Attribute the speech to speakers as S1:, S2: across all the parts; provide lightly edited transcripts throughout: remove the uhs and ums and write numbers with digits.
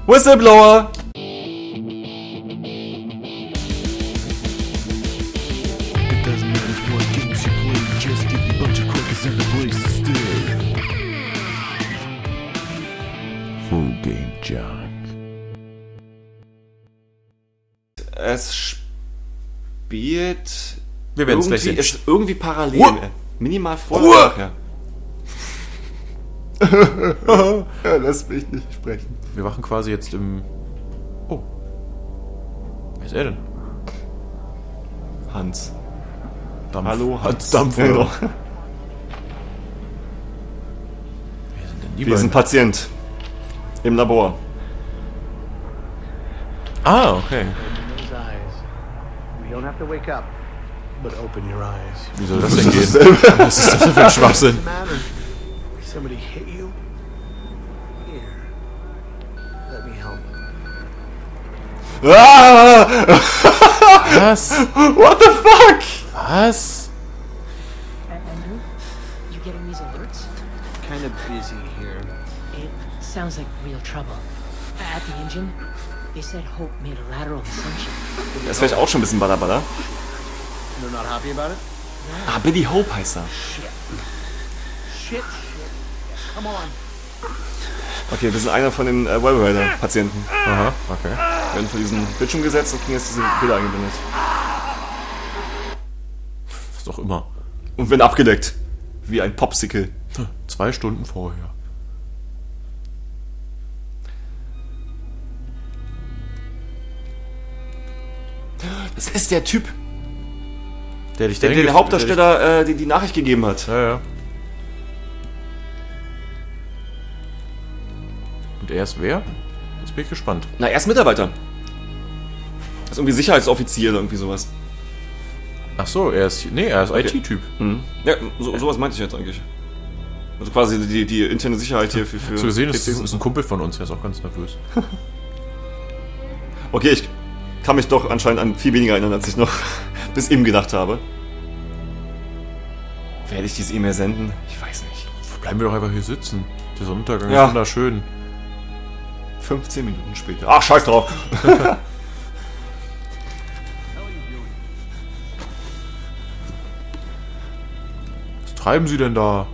S1: Whistleblower!
S2: Full Game Junk.
S1: Es spielt...
S3: Wir werden es gleich sehen.
S1: Ist irgendwie parallel.
S3: Ruhe!
S1: Minimal vor.
S3: Ruhe!
S1: Ja. Er lässt mich nicht sprechen.
S3: Wir wachen quasi jetzt im... Oh. Wer ist er denn?
S1: Hans.
S3: Dampf.
S1: Hallo, Hans.
S3: Dampf.
S1: Ja, genau.
S3: Wer sind denn die
S1: Wir sind
S3: beiden?
S1: Patient. Im Labor.
S3: Ah, okay.
S4: Open those eyes. We don't have to wake up, but open your eyes.
S3: Wie soll das denn gehen? Was ist das denn für ein Schwachsinn?
S4: Doesn't matter. Somebody hit you. Here. Let me help.
S1: Ah!
S3: Was?
S1: What the fuck?
S3: Was?
S5: Andrew, you getting these alerts?
S4: Kind of busy here.
S5: It sounds like real trouble. At the engine, they said Hope made a lateral ascension.
S1: Das ist vielleicht auch schon ein bisschen Badabada.
S4: They're not happy about it?
S1: Ah, Billy Hope heißt er.
S4: Shit. Come on.
S1: Okay, wir sind einer von den Wellrider-Patienten.
S3: Aha, okay.
S1: Wir werden von diesem Bildschirm gesetzt und kriegen jetzt diese Bilder eingeblendet.
S3: Was auch immer.
S1: Und werden abgedeckt. Wie ein Popsicle.
S3: 2 Stunden vorher.
S1: Das ist der Typ,
S3: Der dich
S1: der
S3: dahin
S1: den Hauptdarsteller die Nachricht gegeben hat.
S3: Ja, ja. Und er ist wer? Jetzt bin ich gespannt.
S1: Na, er ist Mitarbeiter. Das ist irgendwie Sicherheitsoffizier oder irgendwie sowas.
S3: Ach so, er ist
S1: Okay.
S3: IT-Typ.
S1: Mhm. Ja, sowas meinte ich jetzt eigentlich. Also quasi die interne Sicherheit hier für
S3: Hast du gesehen, das
S1: PCs.
S3: ist ein Kumpel von uns, der ist auch ganz nervös.
S1: Okay, ich kann mich doch anscheinend an viel weniger erinnern, als ich noch bis eben gedacht habe. Werde ich diese E-Mail senden? Ich weiß nicht.
S3: Bleiben wir doch einfach hier sitzen. Der Sonnenuntergang
S1: Ja.
S3: ist wunderschön.
S1: 15 Minuten später. Ach, scheiß drauf.
S3: Was treiben Sie denn da?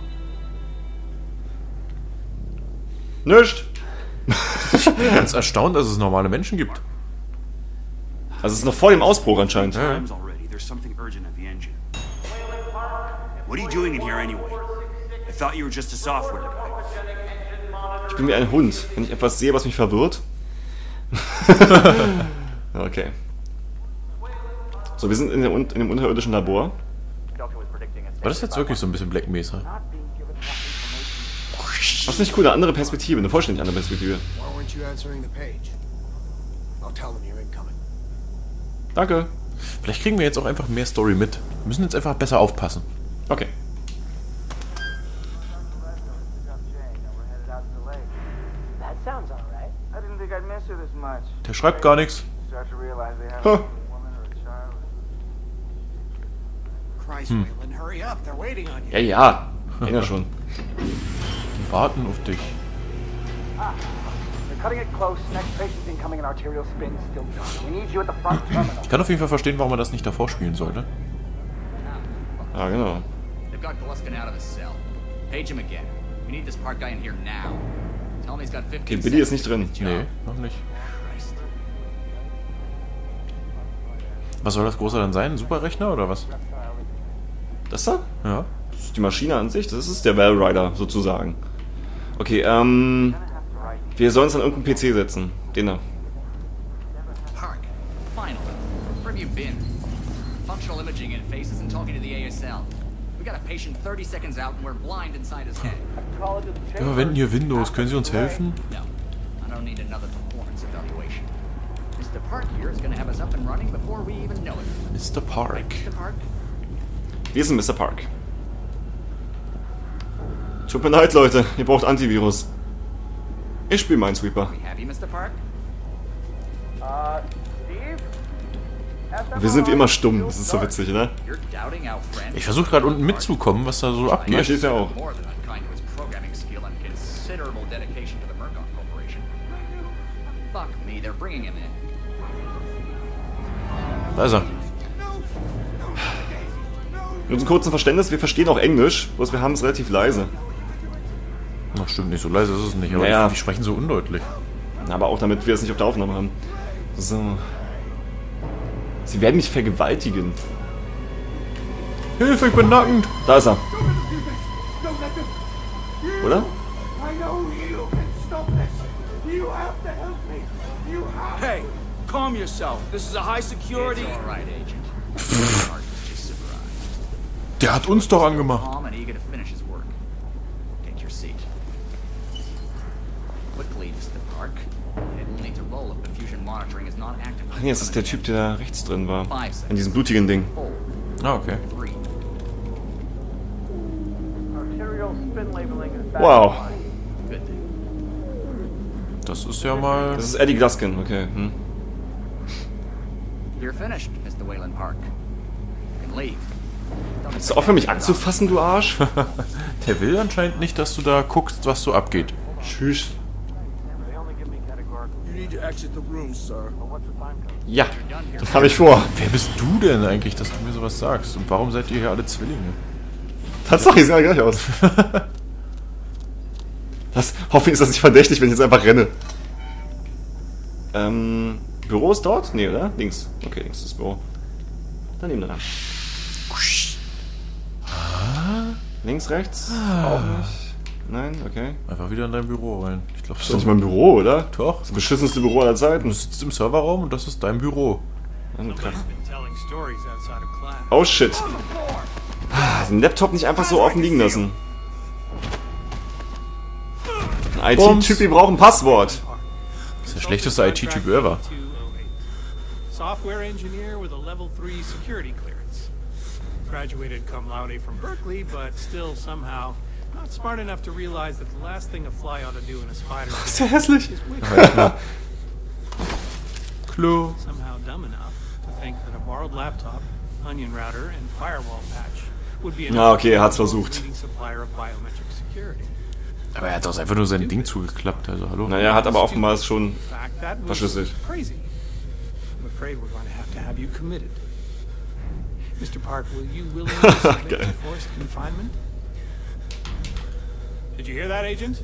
S1: Nischt.
S3: Ich bin ganz erstaunt, dass es normale Menschen gibt.
S1: Also es ist noch vor dem Ausbruch anscheinend.
S3: Ja.
S6: Times already. There's something urgent at the engine. What are you doing in here anyway? I thought you were just a software guy.
S1: Ich bin wie ein Hund. Wenn ich etwas sehe, was mich verwirrt. Okay. So, wir sind in dem unterirdischen Labor.
S3: War das jetzt wirklich so ein bisschen Black Mesa?
S1: Das ist nicht cool, eine andere Perspektive, eine vollständig andere Perspektive.
S4: Why weren't you answering the page? I'll tell them you're incoming.
S1: Danke.
S3: Vielleicht kriegen wir jetzt auch einfach mehr Story mit. Wir müssen jetzt einfach besser aufpassen.
S1: Okay.
S7: That sounds all right. I didn't think I'd miss her this much.
S3: Der schreibt gar nichts.
S7: Start to realize they have
S1: Huh.
S7: a woman or a child.
S4: Christ, Waylon, hurry up. They're waiting on you.
S1: Ja, ja. Ja, schon.
S3: Die warten auf dich.
S7: They're cutting it close. Next patient's incoming and arterial spin still done. We need you at the front terminal.
S3: Ich kann auf jeden Fall verstehen, warum man das nicht davor spielen sollte.
S1: Ja, genau.
S8: They've got Gluskin out of his cell. Page him again. We need this Park guy in here now. Tell him he's got 15
S1: Okay, Billy ist nicht drin.
S3: Nee, noch nicht.
S8: Christ.
S3: Was soll das große dann sein? Ein Superrechner oder was?
S1: Das da?
S3: Ja.
S1: Das ist die Maschine an sich. Das ist der Wellrider sozusagen. Okay, wir sollen uns an irgendeinen PC setzen. Den da.
S8: Park. Finally. Where have you been? Functional imaging in faces and talking to the ASL. We got a patient 30 seconds out and we're blind inside his head.
S3: Wir verwenden hier Windows. Können Sie uns helfen?
S8: No. I don't need another performance evaluation. Mr. Park here is gonna have us up and running before we even know it.
S3: Mr. Park.
S8: Mr. Park?
S1: Wir sind Mr. Park. Tut mir leid, Leute. Ihr braucht Antivirus. Ich spiele Minesweeper.
S8: We happy, Mr. Park?
S7: Steve?
S1: Wir sind wie immer stumm. Das ist so witzig, ne?
S8: You're doubting our friend?
S3: Ich versuche gerade unten mitzukommen, was da so
S1: Hier
S3: abgeht.
S1: steht's ja auch.
S8: More than unkind to his programming skill and considerable dedication to the Murkoff Corporation. Fuck me, they're bringing him in.
S3: Da ist er.
S1: Mit unserem kurzen Verständnis, wir verstehen auch Englisch, bloß wir haben es relativ leise.
S3: Ach, stimmt, nicht so leise ist es nicht, aber
S1: Naja.
S3: die sprechen so undeutlich.
S1: Aber auch damit wir es nicht auf der Aufnahme haben. So. Sie werden mich vergewaltigen.
S3: Hilfe, ich bin nackend!
S1: Da ist er. Oder?
S4: I know you can stop this. You have to help me. You have.
S9: Hey, calm yourself. This is a high security.
S8: It's all right, Agent. Park was just surprised.
S3: Der hat uns doch angemacht.
S8: Calm and eager to finish his work. Take your seat. Quickly, Mr. Park. It'll need to roll if the fusion monitoring is not active.
S1: Ach nee, das ist der Typ, der da rechts drin war. In diesem blutigen Ding.
S3: Ah, okay.
S8: 3.
S7: Arterial spin labeling is back
S1: Wow.
S7: online.
S8: Good thing.
S3: Das ist ja mal...
S1: Das ist Eddie Glaskin, okay. Hm.
S8: You're finished, Mr. Wayland Park. You can leave.
S1: Willst du aufhören, mich anzufassen, du Arsch?
S3: Der will anscheinend nicht, dass du da guckst, was so abgeht.
S1: Tschüss.
S7: They only give me categorical.
S9: You need to exit the room, sir.
S7: But what's the time code?
S1: Ja, das habe ich vor.
S3: Wer bist du denn eigentlich, dass du mir sowas sagst? Und warum seid ihr hier alle Zwillinge?
S1: Tatsache, die sehen ja gleich aus. Hoffentlich ist das nicht verdächtig, wenn ich jetzt einfach renne. Büro ist dort? Nee, oder? Links. Okay, links ist das Büro. Daneben dran. Links, rechts? Auch nicht. Nein, okay.
S3: Einfach wieder in dein Büro rein. Ich glaube,
S1: Das ist doch nicht mein Büro, oder?
S3: Doch.
S1: Das beschissenste Büro aller Zeiten.
S3: Du sitzt im Serverraum und das ist dein Büro.
S1: Okay.
S4: Been telling stories outside of class.
S1: Oh shit. Den Laptop nicht einfach so offen liegen lassen. Ein IT-Typ, die brauchen ein Passwort.
S3: Das ist der schlechteste IT-Typ ever.
S4: Software engineer with a level 3 security clearance. Graduated cum laude from Berkeley, but still somehow not smart enough to realize that the last thing a fly ought to do in a spider
S1: Ist der hässlich?
S4: is wiggle.
S3: Klo.
S4: Somehow dumb enough to think that a borrowed laptop, onion router, and firewall patch would be
S1: Ah, okay, er hat's versucht.
S4: leading supplier of biometric security.
S3: Aber er hat doch einfach nur sein Ding zugeklappt, also hallo.
S1: Naja, hat aber offenbar schon
S4: In fact, that was
S1: verschlüsselt.
S4: crazy. I'm afraid we're going to have you committed. Mr. Park, will you willingly submit to forced confinement? Did you hear that, Agent?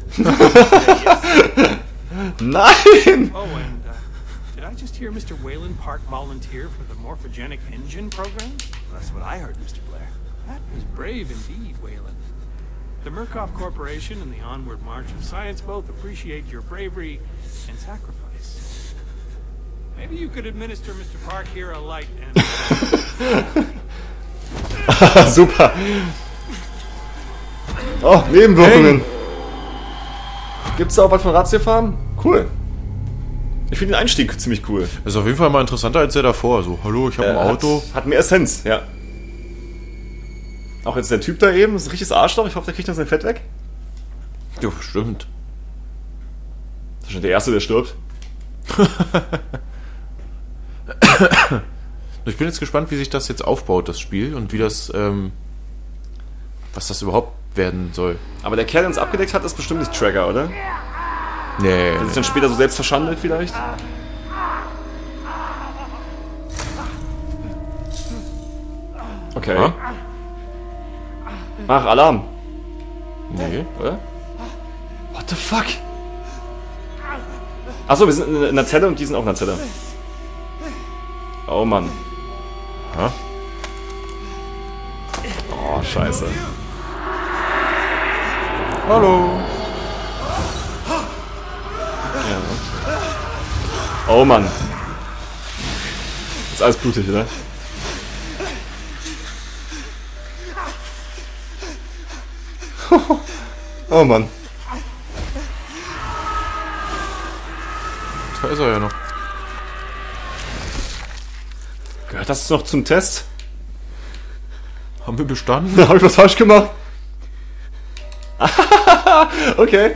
S1: Nein!
S4: Oh, and did I just hear Mr. Wayland Park volunteer for the morphogenic engine program?
S6: That's what I heard, Mr. Blair.
S4: That was brave indeed, Wayland. The Murkoff Corporation and the Onward March of Science both appreciate your bravery and sacrifice. Maybe you could administer Mr. Park here a light and...
S1: Super. Oh, Nebenwirkungen. Gibt's da auch was von Ratiofarm? Cool. Ich finde den Einstieg ziemlich cool.
S3: Das ist auf jeden Fall mal interessanter als der davor. So, hallo, ich habe ein Auto.
S1: Hat mehr Essenz, ja. Auch jetzt der Typ da eben, das ist ein richtiges Arschloch. Ich hoffe, der kriegt dann sein Fett weg.
S3: Ja, stimmt.
S1: Das ist schon der Erste, der stirbt.
S3: Ich bin jetzt gespannt, wie sich das jetzt aufbaut, das Spiel, und wie das, was das überhaupt werden soll.
S1: Aber der Kerl, der uns abgedeckt hat, ist bestimmt nicht Tracker, oder?
S3: Nee,
S1: Der sich dann später so selbst verschandelt vielleicht? Okay.
S3: Ha?
S1: Ach, Alarm.
S3: nee.
S1: Oder? What the fuck? Achso, wir sind in einer Zelle und die sind auch in einer Zelle. Oh Mann.
S3: Ha?
S1: Oh, scheiße.
S3: Hallo.
S1: Ja. Oh Mann. Ist alles blutig, oder? Oh Mann.
S3: Da ist er ja noch.
S1: Gehört das noch zum Test?
S3: Haben wir bestanden?
S1: Habe ich was falsch gemacht? Okay.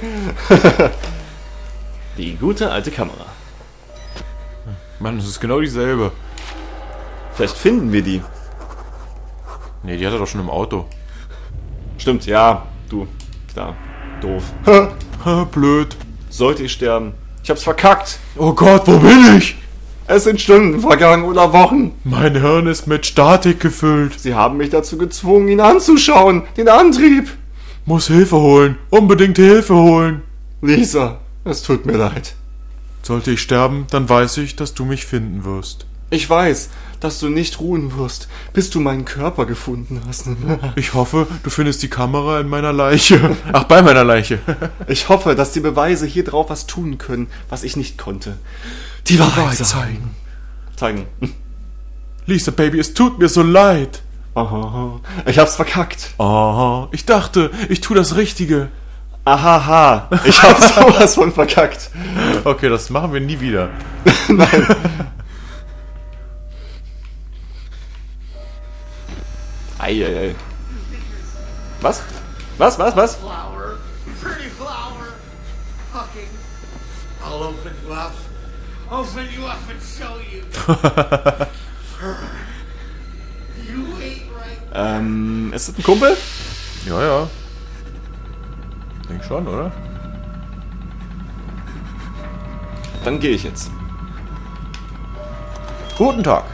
S1: Die gute alte Kamera.
S3: Mann, das ist genau dieselbe.
S1: Vielleicht finden wir die.
S3: Nee, die hat er doch schon im Auto.
S1: Stimmt, ja. Du. Klar. Doof.
S3: Ha, blöd.
S1: Sollte ich sterben, Ich hab's verkackt.
S3: Oh Gott, wo bin ich?
S1: Es sind Stunden vergangen oder Wochen.
S3: Mein Hirn ist mit Statik gefüllt.
S1: Sie haben mich dazu gezwungen, ihn anzuschauen. Den Antrieb.
S3: Muss Hilfe holen. Unbedingt Hilfe holen.
S1: Lisa, es tut mir leid.
S3: Sollte ich sterben, dann weiß ich, dass du mich finden wirst.
S1: Ich weiß, dass du nicht ruhen wirst, bis du meinen Körper gefunden hast.
S3: Ich hoffe, du findest die Kamera in meiner Leiche. Ach, bei meiner Leiche.
S1: Ich hoffe, dass die Beweise hier drauf was tun können, was ich nicht konnte. Die Wahrheit zeigen.
S3: Lisa, Baby, es tut mir so leid.
S1: Aha, ich hab's verkackt.
S3: Aha, ich dachte, ich tue das Richtige.
S1: Ahaha, ich hab's sowas von verkackt.
S3: Okay, das machen wir nie wieder.
S1: Nein. Eieiei. Was? Was?
S10: Flower. Pretty flower. Fucking. I'll open you up. Open you up and show you. You wait right.
S1: Ist das ein Kumpel?
S3: Ja. Denk schon, oder?
S1: Dann gehe ich jetzt.
S3: Guten Tag.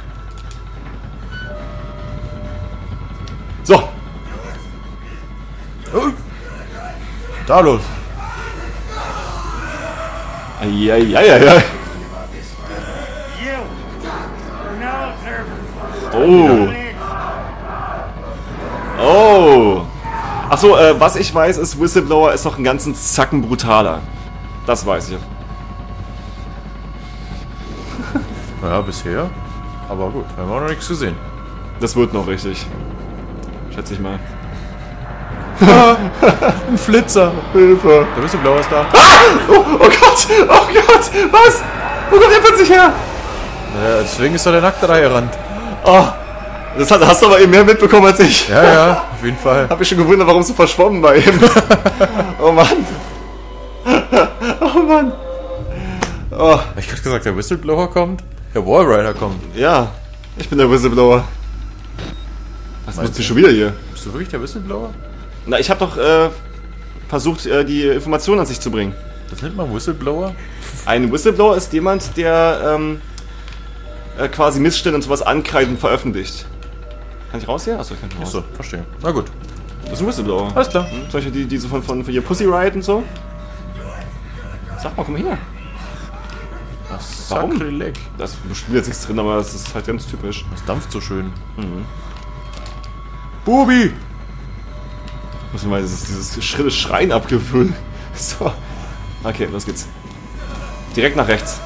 S1: So.
S3: Da los.
S1: Eieiei. Oh. Achso, was ich weiß, ist, Whistleblower ist noch einen ganzen Zacken brutaler. Das weiß ich.
S3: Ja, bisher. Aber gut, wir haben auch noch nichts gesehen.
S1: Das wird noch richtig. Schätze ich mal.
S3: Ein Flitzer.
S1: Hilfe.
S3: Der Whistleblower ist da.
S1: Oh Gott! Oh Gott! Was? Oh Gott, er plötzlich her!
S3: Ja, deswegen ist doch der Nackte da gerannt.
S1: Oh. Das hast du aber eben mehr mitbekommen als ich.
S3: Ja, auf jeden Fall.
S1: Hab mich schon gewundert, warum so verschwommen bei ihm. Oh Mann. Oh Mann. Oh.
S3: Hab ich gerade gesagt, der Whistleblower kommt? Der Wallrider kommt.
S1: Ja, ich bin der Whistleblower. Was machst du schon wieder hier?
S3: Bist du wirklich der Whistleblower?
S1: Na, ich habe doch versucht, die Informationen an sich zu bringen.
S3: Das nennt man Whistleblower?
S1: Ein Whistleblower ist jemand, der quasi Missstände und sowas ankreidet und veröffentlicht. Kann ich raus hier? Achso, ich kann raus.
S3: Achso, verstehe. Na gut.
S1: Das ist ein Whistleblower.
S3: Alles klar.
S1: Zum Beispiel die so von hier Pussy Riot und so. Sag mal, komm mal her. Warum?
S3: Sakrileg.
S1: Das bestimmt jetzt nichts drin, aber das ist halt ganz typisch.
S3: Das dampft so schön. Mhm. Bubi!
S1: Muss man mal dieses schrille Schreien abgewöhnen. So. Okay, los geht's. Direkt nach rechts.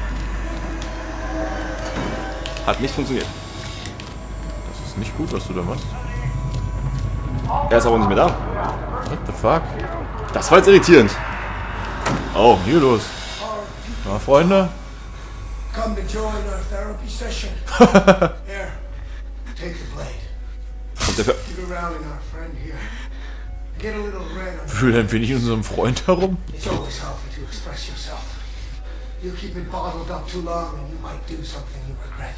S1: Hat nicht funktioniert.
S3: Das ist nicht gut, was du da machst.
S1: Er ist aber nicht mehr da.
S3: What the fuck?
S1: Das war jetzt irritierend. Oh.
S3: Hier los. Na, Freunde?
S10: Come to join our therapy session. Here, take the blade.
S1: Kommt der für...
S10: Get around in our friend here. Get a little red on
S3: Fühl ein wenig in unserem Freund herum.
S10: It's always helpful to express yourself. You keep it bottled up too long and you might do something you regret.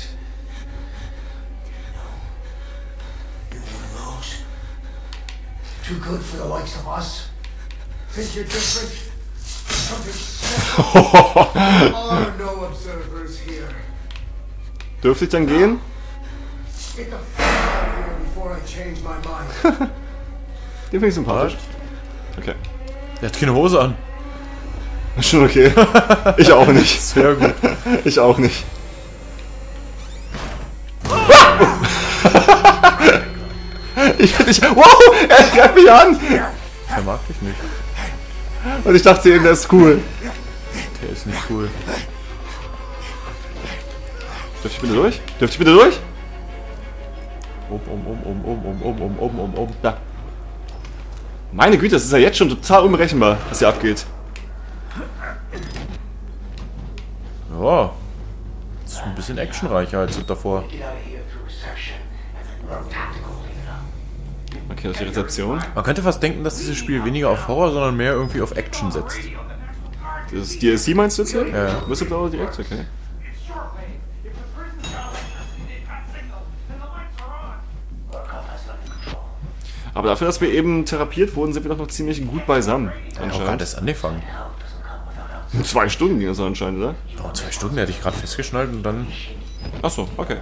S10: No. You're one of those. Too good for the likes of us. Think you're different? Something special. There are no observers here.
S1: Dürfte ich dann gehen?
S10: Get the fuck out of here before I change my mind.
S1: Den finde ich sympathisch. Okay.
S3: Der hat keine Hose an.
S1: Schon okay. Ich auch nicht.
S3: Sehr gut.
S1: Ich auch nicht. Ich will dich... Wow! Er greift mich an!
S3: Der mag dich nicht.
S1: Und ich dachte eben, der ist cool.
S3: Der ist nicht cool.
S1: Dürfte ich bitte durch? Dürfte ich bitte durch? Da. Meine Güte, das ist ja jetzt schon total unberechenbar, was hier abgeht.
S3: Ja. Das ist ein bisschen actionreicher als davor.
S1: Okay, das ist die Rezeption.
S3: Man könnte fast denken, dass dieses Spiel weniger auf Horror, sondern mehr irgendwie auf Action setzt.
S1: Das DLC meinst du jetzt hier?
S3: Ja.
S1: Whistleblower direkt? Okay. Aber dafür, dass wir eben therapiert wurden, sind wir doch noch ziemlich gut beisammen.
S3: Ich habe auch gerade erst angefangen.
S1: 2 Stunden ging das anscheinend, oder?
S3: Oh, 2 Stunden hätte ich gerade festgeschnallt und dann...
S1: Achso, okay.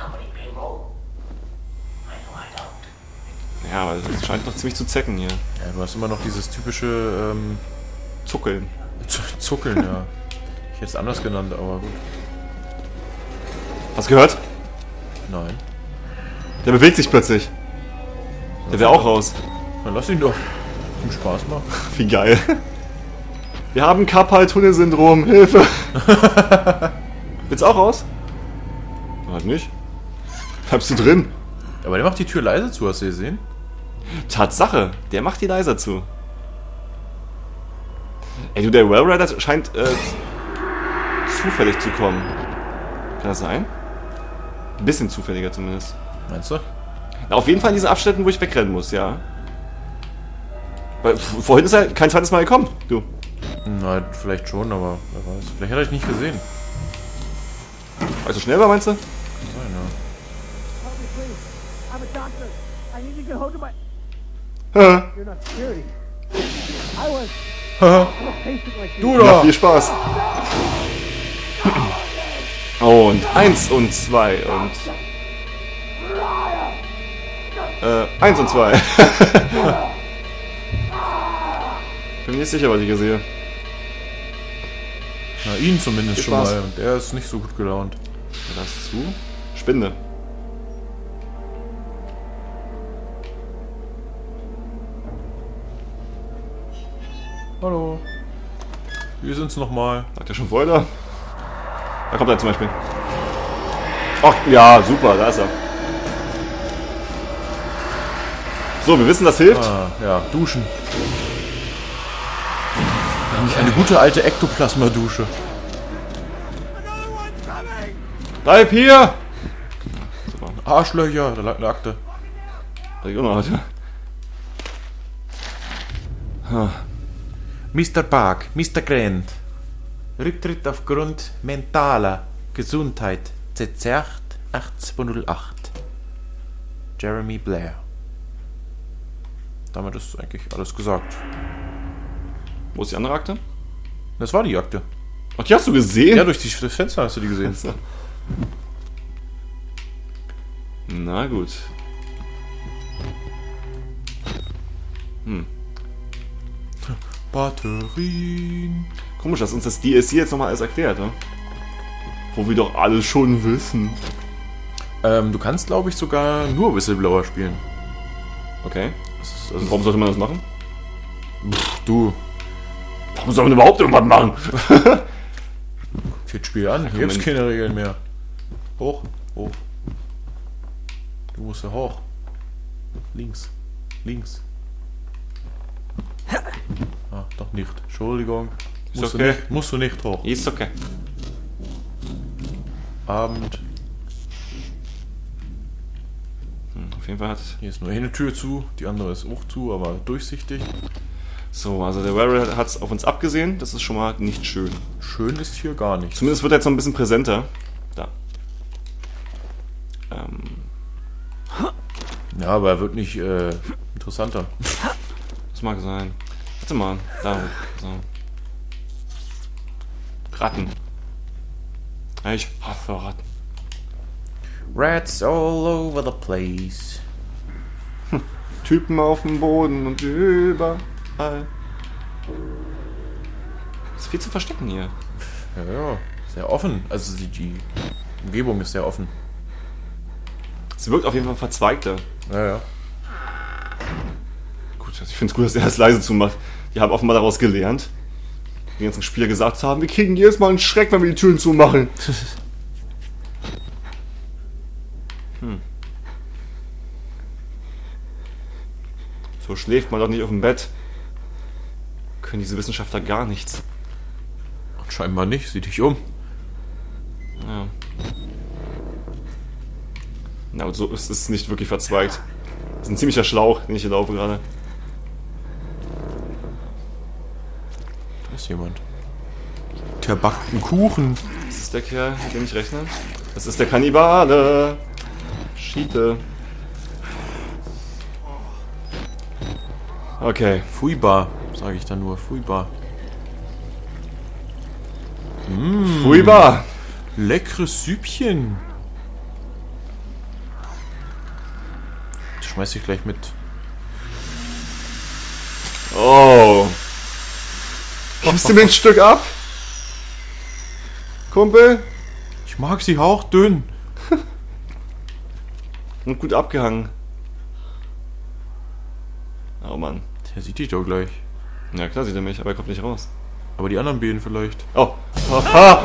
S1: Ja, aber das scheint noch ziemlich zu zecken hier.
S3: Ja, du hast immer noch dieses typische...
S1: Zuckeln.
S3: Zuckeln, ja. Ich hätte es anders genannt, aber gut.
S1: Hast du gehört?
S3: Nein.
S1: Der bewegt sich plötzlich. Der will auch raus.
S3: Dann lass ihn doch. Zum Spaß machen.
S1: Wie geil. Wir haben Carpal-Tunnel-Syndrom. Hilfe. Willst du auch raus? Halt nicht. Bleibst du drin?
S3: Aber der macht die Tür leise zu, hast du gesehen?
S1: Tatsache. Der macht die leiser zu. Ey, du, der Wellrider scheint zufällig zu kommen. Kann das sein? Ein bisschen zufälliger zumindest.
S3: Meinst du?
S1: Na, auf jeden Fall in diesen Abschnitten, wo ich wegrennen muss, ja. Weil vorhin ist er kein zweites Mal gekommen, du.
S3: Na, vielleicht schon, aber wer weiß. Vielleicht hat er dich nicht gesehen.
S1: Weil so schnell war, meinst du?
S3: Kann sein, ja.
S1: Du da! Viel Spaß! Und 1 und 2 und... 1 und 2. Bin mir nicht sicher, was ich hier sehe.
S3: Na, ihn zumindest schon
S1: Spaß.
S3: mal. Und er ist nicht so gut gelaunt.
S1: Das zu? Spinde.
S3: Hallo. Wir sind's nochmal.
S1: Sagt er schon vorher da? Da kommt er zum Beispiel. Ach, ja, super, da ist er. So, wir wissen, das hilft.
S3: Ah, ja, duschen. Eine gute alte Ektoplasma-Dusche.
S1: Bleib hier!
S3: Super. Arschlöcher, da lag eine Akte.
S1: Da ich auch noch hatte.
S3: Mr. Park, Mr. Grant. Rücktritt aufgrund mentaler Gesundheit. Z8 8208. Jeremy Blair. Damit ist eigentlich alles gesagt.
S1: Wo ist die andere Akte?
S3: Das war die Akte.
S1: Ach, die hast du gesehen?
S3: Ja, durch das Fenster hast du die gesehen.
S1: Na gut.
S3: Batterien.
S1: Komisch, dass uns das DLC jetzt nochmal alles erklärt, ne? Wo wir doch alles schon wissen.
S3: Du kannst, glaube ich, sogar nur Whistleblower spielen.
S1: Okay.
S3: Also
S1: warum sollte man das machen?
S3: Pff, du.
S1: Warum soll man überhaupt irgendwas machen?
S3: Führt Spiel an, hier gibt's keine Regeln mehr. Hoch, hoch. Du musst ja hoch. Links, links. Ah, doch nicht. Entschuldigung.
S1: Ist okay.
S3: Musst du nicht hoch.
S1: Ist okay.
S3: Abend.
S1: Auf jeden Fall hat...
S3: Hier ist nur eine Tür zu, die andere ist auch zu, aber durchsichtig.
S1: So, also der Warrior hat es auf uns abgesehen. Das ist schon mal nicht schön.
S3: Schön ist hier gar nicht.
S1: Zumindest wird er jetzt noch ein bisschen präsenter. Da.
S3: Ja, aber er wird nicht interessanter.
S1: Das mag sein. Warte mal. Da. So. Ratten. Ich hasse Ratten.
S3: Rats all over the place.
S1: Typen auf dem Boden und überall. Ist viel zu verstecken hier.
S3: Ja, sehr offen. Also die Umgebung ist sehr offen.
S1: Sie wirkt auf jeden Fall verzweigter.
S3: Ja.
S1: Gut, ich finde es gut, dass er das leise zumacht. Die haben offenbar daraus gelernt. Die ganzen Spieler gesagt haben, wir kriegen jedes Mal einen Schreck, wenn wir die Türen zumachen. So schläft man doch nicht auf dem Bett. Können diese Wissenschaftler gar nichts.
S3: Und scheinbar nicht, sieh dich um.
S1: Ja. Na, und so ist es nicht wirklich verzweigt. Das ist ein ziemlicher Schlauch, den ich hier laufe gerade.
S3: Da ist jemand. Der backt einen Kuchen.
S1: Das ist der Kerl, mit dem ich rechne. Das ist der Kannibale. Schiete. Okay.
S3: Fuibar, sage ich dann nur. Fuibar.
S1: Furchtbar.
S3: Leckeres Süppchen. Das schmeiß ich gleich mit.
S1: Oh. Gibst du mir ein Stück ab? Kumpel?
S3: Ich mag sie hauchdünn.
S1: Und gut abgehangen. Oh Mann.
S3: Der sieht dich doch gleich.
S1: Ja klar sieht er mich, aber er kommt nicht raus.
S3: Aber die anderen beiden vielleicht.
S1: Oh. Aha.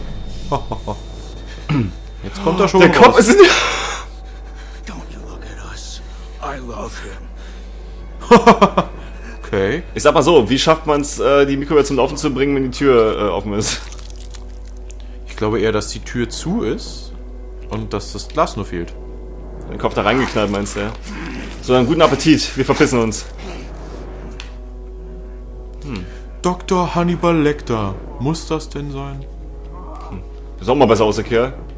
S3: Jetzt kommt er schon
S1: Der Kopf
S3: raus.
S1: ist in
S9: Don't you look at us. I love him.
S3: Okay.
S1: Ich sag mal so, wie schafft man es, die Mikrowelle zum Laufen zu bringen, wenn die Tür offen ist?
S3: Ich glaube eher, dass die Tür zu ist und dass das Glas nur fehlt.
S1: Den Kopf da reingeknallt, meinst du, ja? So, einen guten Appetit. Wir verpissen uns.
S3: Dr. Hannibal Lecter. Muss das denn sein?
S1: Ist auch mal besser aus, der Kerl.